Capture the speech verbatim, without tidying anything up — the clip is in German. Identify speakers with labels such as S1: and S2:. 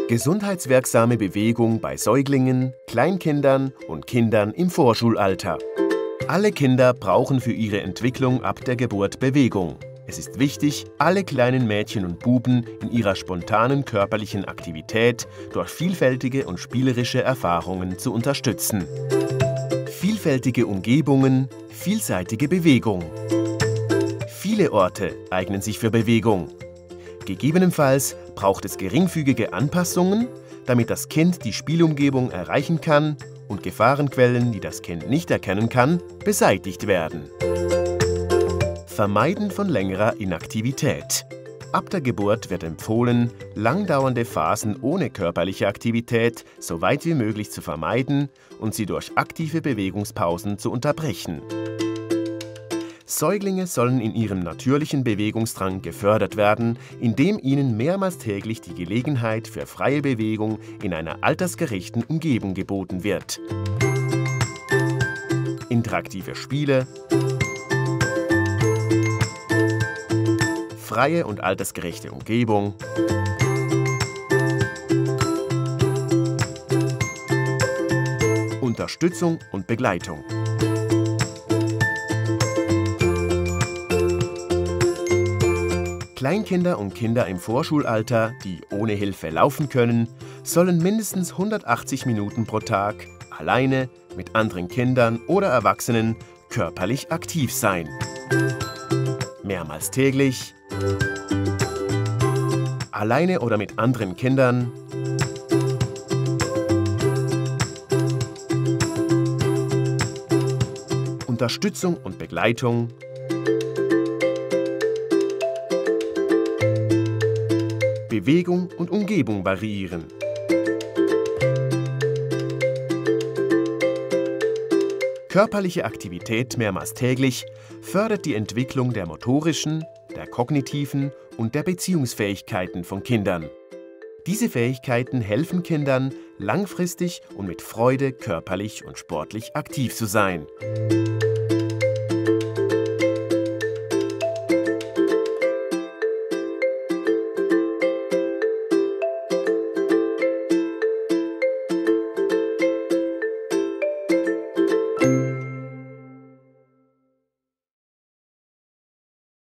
S1: Gesundheitswirksame Bewegung bei Säuglingen, Kleinkindern und Kindern im Vorschulalter. Alle Kinder brauchen für ihre Entwicklung ab der Geburt Bewegung. Es ist wichtig, alle kleinen Mädchen und Buben in ihrer spontanen körperlichen Aktivität durch vielfältige und spielerische Erfahrungen zu unterstützen. Vielfältige Umgebungen, vielseitige Bewegung. Viele Orte eignen sich für Bewegung. Gegebenenfalls braucht es geringfügige Anpassungen, damit das Kind die Spielumgebung erreichen kann und Gefahrenquellen, die das Kind nicht erkennen kann, beseitigt werden. Vermeiden von längerer Inaktivität. Ab der Geburt wird empfohlen, langdauernde Phasen ohne körperliche Aktivität so weit wie möglich zu vermeiden und sie durch aktive Bewegungspausen zu unterbrechen. Säuglinge sollen in ihrem natürlichen Bewegungsdrang gefördert werden, indem ihnen mehrmals täglich die Gelegenheit für freie Bewegung in einer altersgerechten Umgebung geboten wird. Interaktive Spiele, freie und altersgerechte Umgebung, Unterstützung und Begleitung. Kleinkinder und Kinder im Vorschulalter, die ohne Hilfe laufen können, sollen mindestens hundertachtzig Minuten pro Tag alleine, mit anderen Kindern oder Erwachsenen körperlich aktiv sein. Mehrmals täglich, alleine oder mit anderen Kindern, Unterstützung und Begleitung, Bewegung und Umgebung variieren. Körperliche Aktivität mehrmals täglich fördert die Entwicklung der motorischen, der kognitiven und der Beziehungsfähigkeiten von Kindern. Diese Fähigkeiten helfen Kindern, langfristig und mit Freude körperlich und sportlich aktiv zu sein.